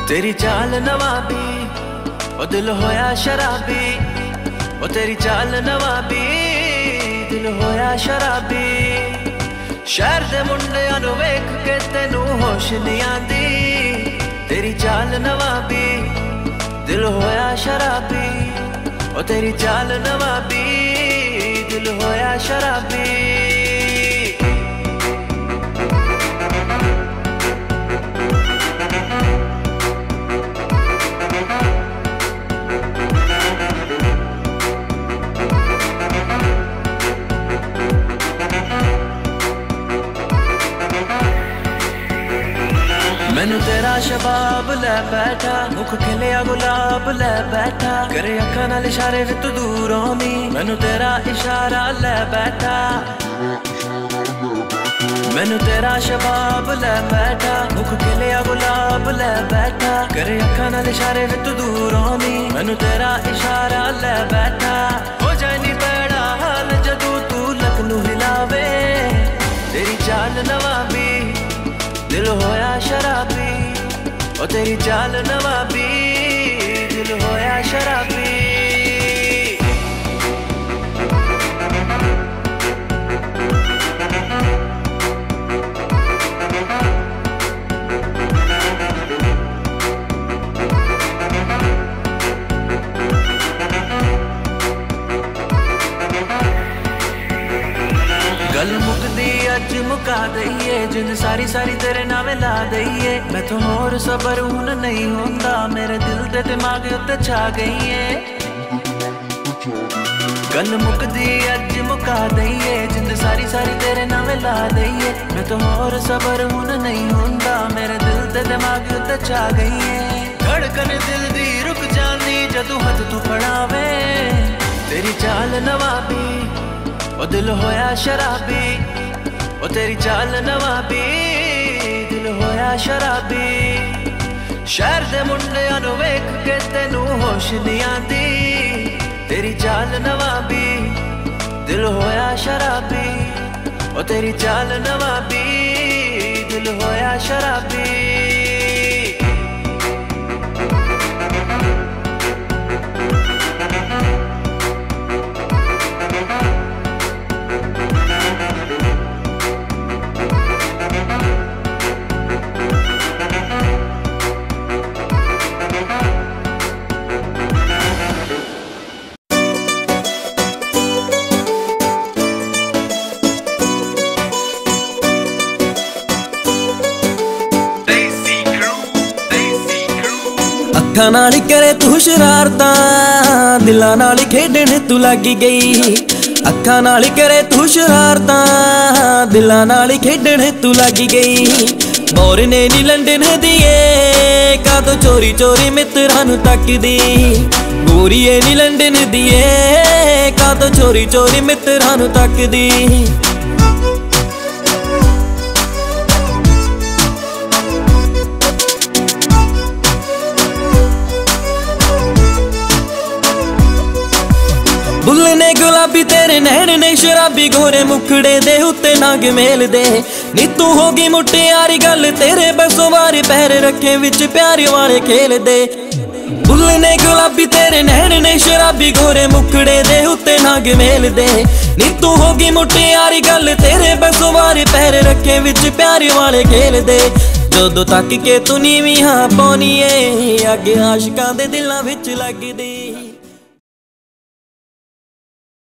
तेरी चाल नवाबी ओ दिल होया शराबी, ओ तेरी चाल नवाबी दिल होया शराबी। शहर दे मुंडियां नूं वेख के तैनू होश नहीं आंदी, तेरी चाल नवाबी दिल होया शराबी, ओ तेरी चाल नवाबी दिल होया शराबी। मैनू तेरा शबाब लै बैठा, मुख खिलिया गुलाब लै बैठा, करे अखां नाल इशारे फिर तू दूर आउंदी, मैनू तेरा इशारा लै बैठा। मैनू तेरा शबाब लै बैठा, मुख खिलिया गुलाब लै बैठा, करे अखां नाल इशारे फिर तू दूर आउंदी, मैनू तेरा इशारा लै बैठा। हो जाए नी पैड़ा हाल जदों तू लक नू हिलावे, तेरी चाल नवाबी दिल होया शराबी, ओ तेरी चाल नवाबी दिल होया शराबी। गल मुकदी अज मुका दईए, जिंद सारी सारी तेरे नावे ला दईए, मैं तो होर सबर हुन नहीं होंदा, मेरे दिल दे दिमाग उत्ते छा गई है। गल मुकदी अज मुका दईए, जिंद सारी सारी तेरे नावे ला दईए, मैं तो होर सबर हुन नहीं होंदा, मेरे दिल दे दिमाग उत्ते छा गई है। धड़कन दिल दी रुक जांदी जदों हथ तू फड़ावे, तेरी चाल नवाबी ओ दिल होया शराबी, ओ तेरी चाल नवाबी दिल होया शराबी। शहर दे मुंडियां नूं वेख के तैनू होश नहीं आंदी, तेरी चाल नवाबी दिल होया शराबी, ओ तेरी चाल नवाबी दिल होया शराबी। अखां नाल करे तू शरारतां, दिलां नाल खेडण तू लग गई, अखां नाल करे तू शरारतां, दिलां नाल खेडण तू लग गई। मोरने नी लंडन दिए कादों चोरी चोरी मित्रां नूं तकदी, गोरीए नी लंडन दिए कादों चोरी चोरी मित्रां नूं तकदी। बुल्ले ने गुलाबी तेरे नैन ने शराबी, गोरे मुखड़े दे उत्ते नाग मेल दे, नी तू होगी मुटियारी गल तेरे बसों वारे, पैर रखे विच प्यार वाले खेल दे। बुल्ले ने गुलाबी तेरे नैन ने शराबी, गोरे मुखड़े दे उत्ते नाग मेल दे, नी तू होगी मुटियारी गल तेरे बसों वारे, पैर रखे विच प्यार वाले खेल दे। जदों तक के तू नीवीं हां पाउणी ऐ, अगे आशिकां दे दिलां विच लगदी।